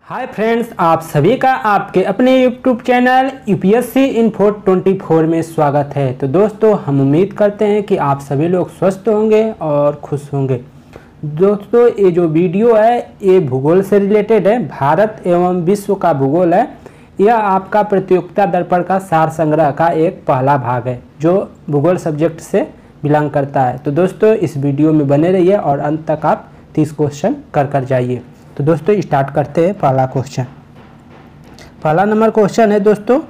Hi friends, आप सभी का आपके अपने यूट्यूब चैनल यूपीएससी इन्फो 24 में स्वागत है। तो दोस्तों, हम उम्मीद करते हैं कि आप सभी लोग स्वस्थ होंगे और खुश होंगे। दोस्तों, ये जो वीडियो है ये भूगोल से रिलेटेड है। भारत एवं विश्व का भूगोल है। यह आपका प्रतियोगिता दर्पण का सार संग्रह का एक पहला भाग है जो भूगोल सब्जेक्ट से बिलोंग करता है। तो दोस्तों, इस वीडियो में बने रहिए और अंत तक आप 30 क्वेश्चन कर जाइए। तो दोस्तों, स्टार्ट करते हैं पहला क्वेश्चन। पहला नंबर क्वेश्चन है दोस्तों,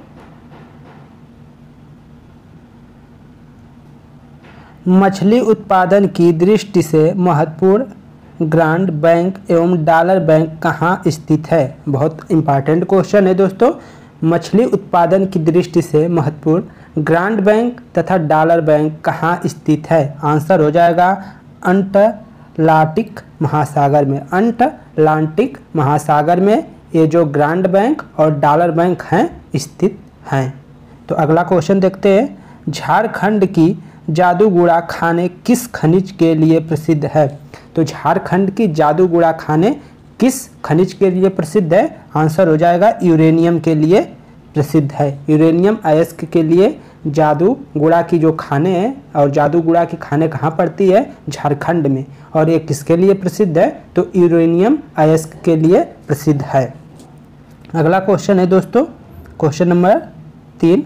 मछली उत्पादन की दृष्टि से महत्वपूर्ण ग्रांट बैंक एवं डॉलर बैंक कहाँ स्थित है। बहुत इंपॉर्टेंट क्वेश्चन है दोस्तों। मछली उत्पादन की दृष्टि से महत्वपूर्ण ग्रांट बैंक तथा डॉलर बैंक कहाँ स्थित है। आंसर हो जाएगा अटलांटिक महासागर में। अटलांटिक महासागर में ये जो ग्रांट बैंक और डॉलर बैंक हैं स्थित हैं। तो अगला क्वेश्चन देखते हैं। झारखंड की जादूगुड़ा खाने किस खनिज के लिए प्रसिद्ध है। तो झारखंड की जादूगुड़ा खाने किस खनिज के लिए प्रसिद्ध है। आंसर हो जाएगा यूरेनियम के लिए प्रसिद्ध है। यूरेनियम अयस्क के लिए जादूगुड़ा की जो खाने हैं, और जादूगुड़ा की खाने कहाँ पड़ती है, झारखंड में। और ये किसके लिए प्रसिद्ध है, तो यूरेनियम अयस्क के लिए प्रसिद्ध है। अगला क्वेश्चन है दोस्तों, क्वेश्चन नंबर 3।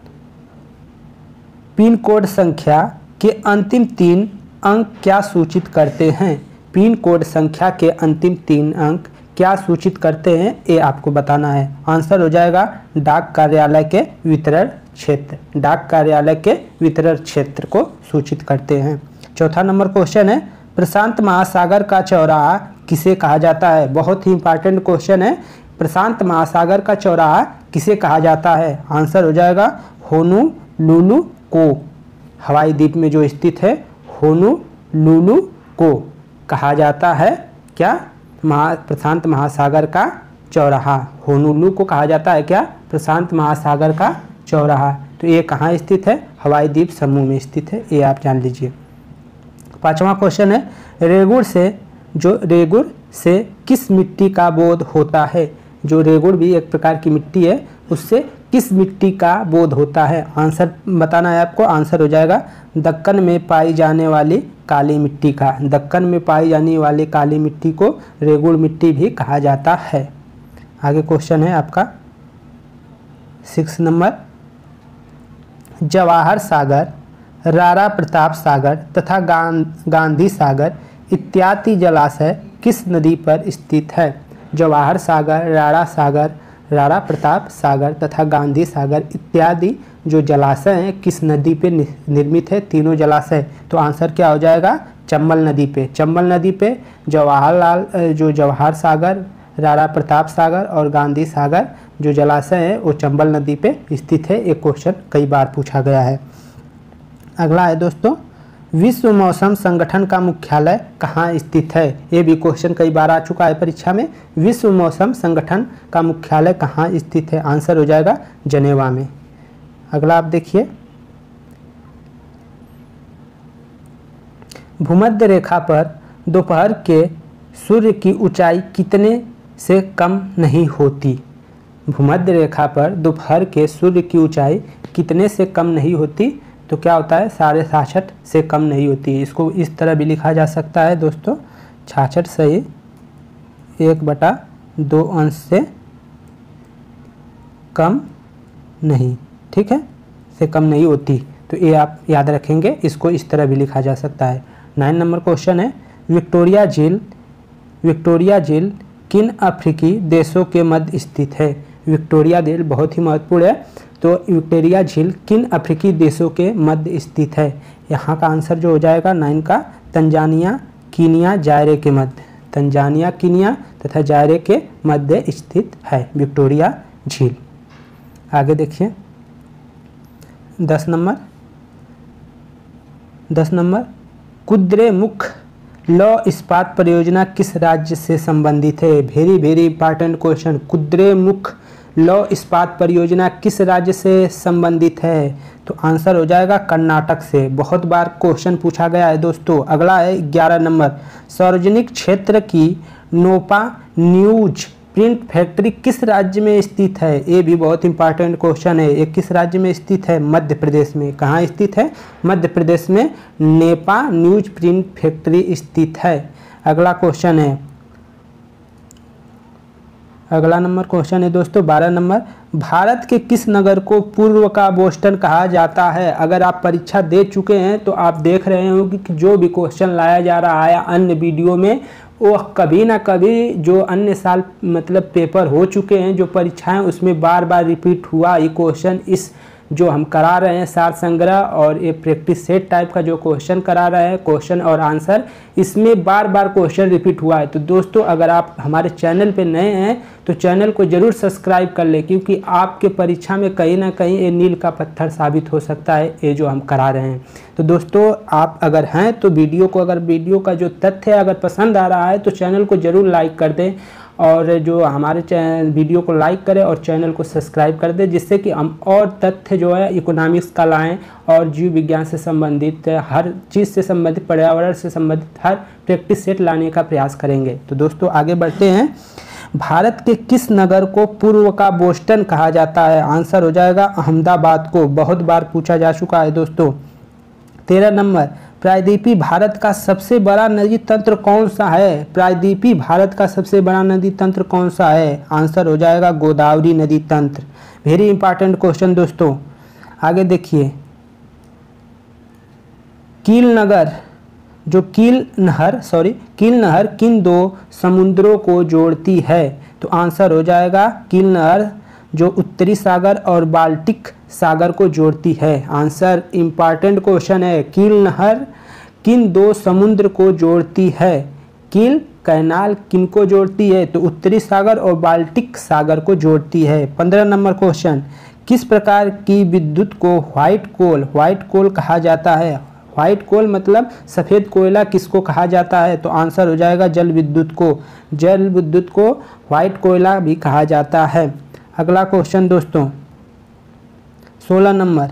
पिन कोड संख्या के अंतिम 3 अंक क्या सूचित करते हैं। पिन कोड संख्या के अंतिम 3 अंक क्या सूचित करते हैं, ये आपको बताना है। आंसर हो जाएगा डाक कार्यालय के वितरण क्षेत्र। डाक कार्यालय के वितरण क्षेत्र को सूचित करते हैं। चौथा नंबर क्वेश्चन है, प्रशांत महासागर का चौराहा किसे कहा जाता है। बहुत ही इंपॉर्टेंट क्वेश्चन है। प्रशांत महासागर का चौराहा किसे कहा जाता है। आंसर हो जाएगा होनोलुलु को। हवाई द्वीप में जो स्थित है होनोलुलु को कहा जाता है क्या, प्रशांत महासागर का चौराहा। होनोलुलु को कहा जाता है क्या, प्रशांत महासागर का चौराहा। तो ये कहाँ स्थित है, हवाई द्वीप समूह में स्थित है, ये आप जान लीजिए। पांचवा क्वेश्चन है, रेगुड़ से किस मिट्टी का बोध होता है। जो रेगुड़ भी एक प्रकार की मिट्टी है, उससे किस मिट्टी का बोध होता है। आंसर बताना है आपको। आंसर हो जाएगा दक्कन में पाई जाने वाली काली मिट्टी का। दक्कन में पाई जाने वाली काली मिट्टी को रेगुड़ मिट्टी भी कहा जाता है। आगे क्वेश्चन है आपका 6 नंबर, जवाहर सागर, राणा प्रताप सागर तथा गांधी सागर इत्यादि जलाशय किस नदी पर स्थित है। जवाहर सागर, राणा प्रताप सागर तथा गांधी सागर इत्यादि जो जलाशय हैं किस नदी पे निर्मित है, तीनों जलाशय। तो आंसर क्या हो जाएगा, चंबल नदी पे। चंबल नदी पे जवाहर सागर, राणा प्रताप सागर और गांधी सागर जो जलाशय है वो चंबल नदी पे स्थित है। एक क्वेश्चन कई बार पूछा गया है। अगला है दोस्तों, विश्व मौसम संगठन का मुख्यालय कहाँ स्थित है। ये भी क्वेश्चन कई बार आ चुका है परीक्षा में। विश्व मौसम संगठन का मुख्यालय कहाँ स्थित है। आंसर हो जाएगा जनेवा में। अगला आप देखिए, भूमध्य रेखा पर दोपहर के सूर्य की ऊंचाई कितने से कम नहीं होती। भूमध्य रेखा पर दोपहर के सूर्य की ऊंचाई कितने से कम नहीं होती। तो क्या होता है, 66.5 से कम नहीं होती। इसको इस तरह भी लिखा जा सकता है दोस्तों, 66 सही 1/2 अंश से कम नहीं, ठीक है, से कम नहीं होती। तो ये आप याद रखेंगे, इसको इस तरह भी लिखा जा सकता है। 9 नंबर क्वेश्चन है, विक्टोरिया झील किन अफ्रीकी देशों के मध्य स्थित है। विक्टोरिया झील बहुत ही महत्वपूर्ण है। तो विक्टोरिया झील किन अफ्रीकी देशों के मध्य स्थित है। यहाँ का आंसर जो हो जाएगा 9 का, तंजानिया, कीनिया, जायरे के मध्य। तंजानिया, कीनिया तथा जायरे के मध्य स्थित है विक्टोरिया झील। आगे देखिए 10 नंबर, कुद्रेमुख लौह इस्पात परियोजना किस राज्य से संबंधित है। Very important question. कुद्रेमुख लौह इस्पात परियोजना किस राज्य से संबंधित है। तो आंसर हो जाएगा कर्नाटक से। बहुत बार क्वेश्चन पूछा गया है दोस्तों। अगला है 11 नंबर, सार्वजनिक क्षेत्र की नोपा न्यूज प्रिंट फैक्ट्री किस राज्य में स्थित है? ये भी बहुत इंपॉर्टेंट क्वेश्चन है। ये किस राज्य में स्थित है? मध्य प्रदेश में। कहाँ स्थित है? मध्य प्रदेश में नेपा न्यूज प्रिंट फैक्ट्री स्थित है। अगला क्वेश्चन है, अगला नंबर क्वेश्चन है दोस्तों 12 नंबर, भारत के किस नगर को पूर्व का बोस्टन कहा जाता है? अगर आप परीक्षा दे चुके हैं तो आप देख रहे होंगे कि जो भी क्वेश्चन लाया जा रहा है अन्य वीडियो में, वो कभी ना कभी जो अन्य साल मतलब पेपर हो चुके हैं जो परीक्षाएं, उसमें बार बार रिपीट हुआ ये क्वेश्चन। इस जो हम करा रहे हैं सार संग्रह और ये प्रैक्टिस सेट टाइप का जो क्वेश्चन करा रहे हैं, क्वेश्चन और आंसर, इसमें बार बार क्वेश्चन रिपीट हुआ है। तो दोस्तों अगर आप हमारे चैनल पे नए हैं तो चैनल को ज़रूर सब्सक्राइब कर लें, क्योंकि आपके परीक्षा में कहीं ना कहीं ये मील का पत्थर साबित हो सकता है ये जो हम करा रहे हैं। तो दोस्तों आप अगर हैं तो वीडियो को, अगर वीडियो का जो तथ्य है अगर पसंद आ रहा है तो चैनल को ज़रूर लाइक कर दें, और जो हमारे वीडियो को लाइक करें और चैनल को सब्सक्राइब कर दें, जिससे कि हम और तथ्य जो है इकोनॉमिक्स का लाएँ और जीव विज्ञान से संबंधित हर चीज़ से संबंधित, पर्यावरण से संबंधित हर प्रैक्टिस सेट लाने का प्रयास करेंगे। तो दोस्तों आगे बढ़ते हैं। भारत के किस नगर को पूर्व का बोस्टन कहा जाता है? आंसर हो जाएगा अहमदाबाद को। बहुत बार पूछा जा चुका है दोस्तों। 13 नंबर, प्रायद्वीपीय भारत का सबसे बड़ा नदी तंत्र कौन सा है? प्रायद्वीपीय भारत का सबसे बड़ा नदी तंत्र कौन सा है? आंसर हो जाएगा गोदावरी नदी तंत्र। वेरी इंपॉर्टेंट क्वेश्चन दोस्तों। आगे देखिए, कील नगर, जो कील नहर किन दो समुद्रों को जोड़ती है? तो आंसर हो जाएगा कील नहर जो उत्तरी सागर और बाल्टिक सागर को जोड़ती है। आंसर इंपॉर्टेंट क्वेश्चन है। कील नहर किन दो समुद्र को जोड़ती है? कील कैनाल किन को जोड़ती है? तो उत्तरी सागर और बाल्टिक सागर को जोड़ती है। 15 नंबर क्वेश्चन, किस प्रकार की विद्युत को व्हाइट कोल कहा जाता है? व्हाइट कोल मतलब सफ़ेद कोयला किसको कहा जाता है? तो आंसर हो जाएगा जल विद्युत को। जल विद्युत को व्हाइट कोयला भी कहा जाता है। अगला क्वेश्चन दोस्तों 16 नंबर,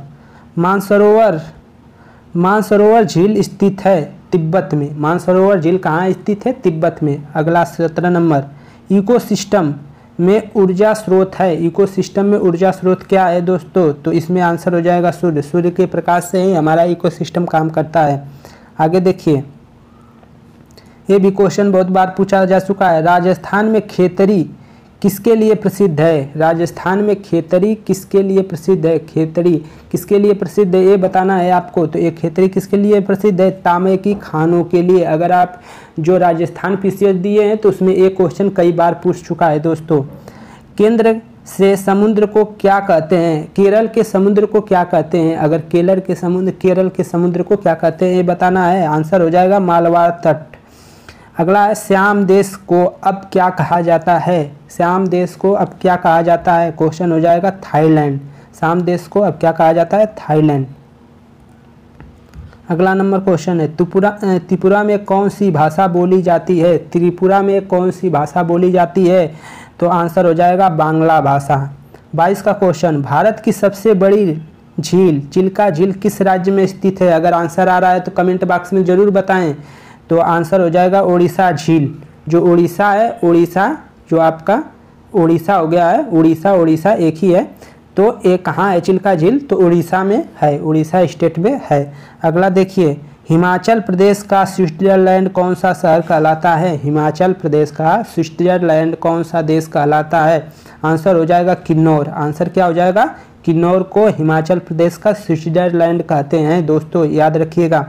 मानसरोवर झील स्थित है तिब्बत में। मानसरोवर झील कहाँ स्थित है? तिब्बत में। अगला 17 नंबर, इकोसिस्टम में ऊर्जा स्रोत है। इकोसिस्टम में ऊर्जा स्रोत क्या है दोस्तों? तो इसमें आंसर हो जाएगा सूर्य। सूर्य के प्रकाश से ही हमारा इकोसिस्टम काम करता है। आगे देखिए, ये भी क्वेश्चन बहुत बार पूछा जा चुका है। राजस्थान में खेतड़ी किसके लिए प्रसिद्ध है? राजस्थान में खेतड़ी किसके लिए प्रसिद्ध है? खेतड़ी किसके लिए प्रसिद्ध है ये बताना है आपको। तो ये खेतड़ी किसके लिए प्रसिद्ध है? तांबे की खानों के लिए। अगर आप जो राजस्थान पीसीएस दिए हैं तो उसमें एक क्वेश्चन कई बार पूछ चुका है दोस्तों। केंद्र से समुद्र को क्या कहते हैं? केरल के समुद्र को क्या कहते हैं? अगर केरल के समुद्र को क्या कहते हैं ये बताना है। आंसर हो जाएगा मालवा तट। अगला है, श्याम देश को अब क्या कहा जाता है? श्याम देश को अब क्या कहा जाता है? क्वेश्चन हो जाएगा थाईलैंड। श्याम देश को अब क्या कहा जाता है? थाईलैंड। अगला नंबर क्वेश्चन है, त्रिपुरा में कौन सी भाषा बोली जाती है? त्रिपुरा में कौन सी भाषा बोली जाती है? तो आंसर हो जाएगा बांग्ला भाषा। 22 का क्वेश्चन, भारत की सबसे बड़ी झील चिल्का झील किस राज्य में स्थित है? अगर आंसर आ रहा है तो कमेंट बॉक्स में ज़रूर बताएं। तो आंसर हो जाएगा उड़ीसा झील। जो उड़ीसा है, उड़ीसा जो आपका उड़ीसा हो गया है, उड़ीसा एक ही है। तो ये कहाँ है चिल्का झील? तो उड़ीसा में है, उड़ीसा स्टेट में है। अगला देखिए, हिमाचल प्रदेश का स्विट्जरलैंड कौन सा शहर कहलाता है? हिमाचल प्रदेश का स्विट्जरलैंड कौन सा देश कहलाता है? आंसर हो जाएगा किन्नौर। आंसर क्या हो जाएगा? किन्नौर को हिमाचल प्रदेश का स्विट्जरलैंड कहते हैं दोस्तों, याद रखिएगा।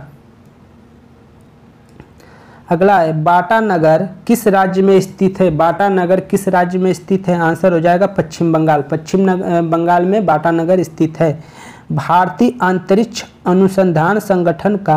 अगला है, बाटा नगर किस राज्य में स्थित है? बाटा नगर किस राज्य में स्थित है? आंसर हो जाएगा पश्चिम बंगाल। पश्चिम बंगाल में बाटा नगर स्थित है। भारतीय अंतरिक्ष अनुसंधान संगठन का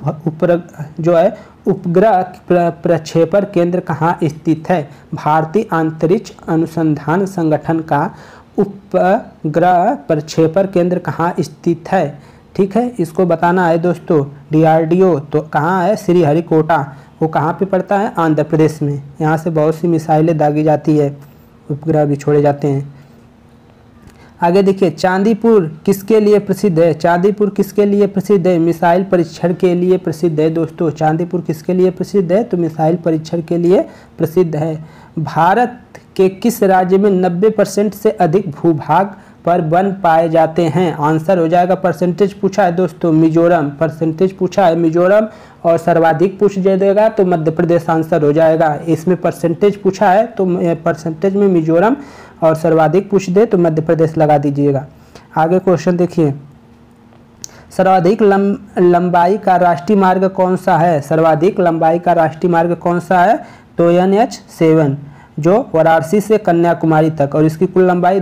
उपग्रह प्रक्षेपण केंद्र कहाँ स्थित है? भारतीय अंतरिक्ष अनुसंधान संगठन का उपग्रह प्रक्षेपण केंद्र कहाँ स्थित है? ठीक है, इसको बताना है दोस्तों। DRDO तो कहाँ है? श्रीहरिकोटा। वो कहाँ पे पड़ता है? आंध्र प्रदेश में। यहाँ से बहुत सी मिसाइलें दागी जाती है, उपग्रह भी छोड़े जाते हैं। आगे देखिए, चांदीपुर किसके लिए प्रसिद्ध है? चांदीपुर किसके लिए प्रसिद्ध है? मिसाइल परीक्षण के लिए प्रसिद्ध है दोस्तों। चांदीपुर किसके लिए प्रसिद्ध है? तो मिसाइल परीक्षण के लिए प्रसिद्ध है। भारत के किस राज्य में 90% से अधिक भूभाग पर वन पाए जाते हैं? आंसर हो जाएगा, परसेंटेज पूछा है दोस्तों, मिजोरम। परसेंटेज पूछा है मिजोरम और सर्वाधिक पूछ देगा तो मध्य प्रदेश आंसर हो जाएगा। इसमें परसेंटेज पूछा है तो परसेंटेज में मिजोरम और सर्वाधिक पूछ दे तो मध्य प्रदेश लगा दीजिएगा। आगे क्वेश्चन देखिए, सर्वाधिक लंबाई का राष्ट्रीय मार्ग कौन सा है? सर्वाधिक लंबाई का राष्ट्रीय मार्ग कौन सा है? तो NH7 जो वाराणसी से कन्याकुमारी तक, और इसकी कुल लंबाई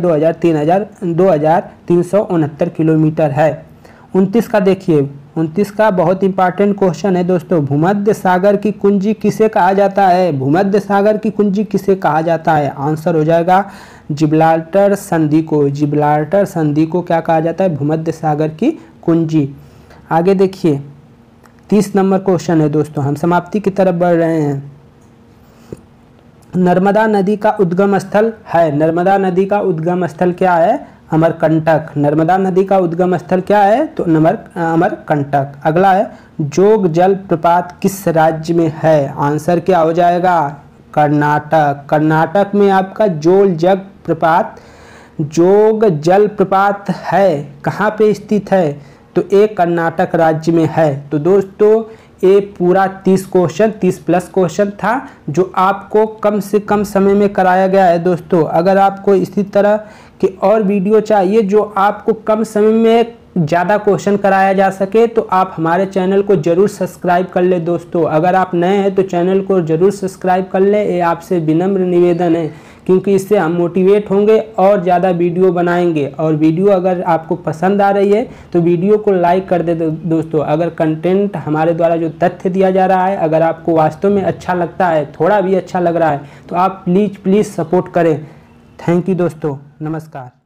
2369 किलोमीटर है। 29 का देखिए, 29 का बहुत इंपॉर्टेंट क्वेश्चन है दोस्तों। भूमध्य सागर की कुंजी किसे कहा जाता है? भूमध्य सागर की कुंजी किसे कहा जाता है? आंसर हो जाएगा जिब्राल्टर संधि को। जिब्राल्टर संधि को क्या कहा जाता है? भूमध्य सागर की कुंजी। आगे देखिए 30 नंबर क्वेश्चन है दोस्तों, हम समाप्ति की तरफ बढ़ रहे हैं। नर्मदा नदी का उद्गम स्थल है। नर्मदा नदी का उद्गम स्थल क्या है? अमरकंटक। नर्मदा नदी का उद्गम स्थल क्या है? तो अमरकंटक। अगला है, जोग जल प्रपात किस राज्य में है? आंसर क्या हो जाएगा? कर्नाटक। कर्नाटक में आपका जोग जल प्रपात है, कहाँ पे स्थित है? तो ये कर्नाटक राज्य में है। तो दोस्तों ये पूरा 30 क्वेश्चन 30 प्लस क्वेश्चन था जो आपको कम से कम समय में कराया गया है दोस्तों। अगर आपको इसी तरह के और वीडियो चाहिए जो आपको कम समय में ज़्यादा क्वेश्चन कराया जा सके तो आप हमारे चैनल को ज़रूर सब्सक्राइब कर ले दोस्तों। अगर आप नए हैं तो चैनल को ज़रूर सब्सक्राइब कर ले, ये आपसे विनम्र निवेदन है, क्योंकि इससे हम मोटिवेट होंगे और ज़्यादा वीडियो बनाएंगे। और वीडियो अगर आपको पसंद आ रही है तो वीडियो को लाइक कर दे दोस्तों। अगर कंटेंट हमारे द्वारा जो तथ्य दिया जा रहा है अगर आपको वास्तव में अच्छा लगता है, थोड़ा भी अच्छा लग रहा है, तो आप प्लीज़ सपोर्ट करें। थैंक यू दोस्तों, नमस्कार।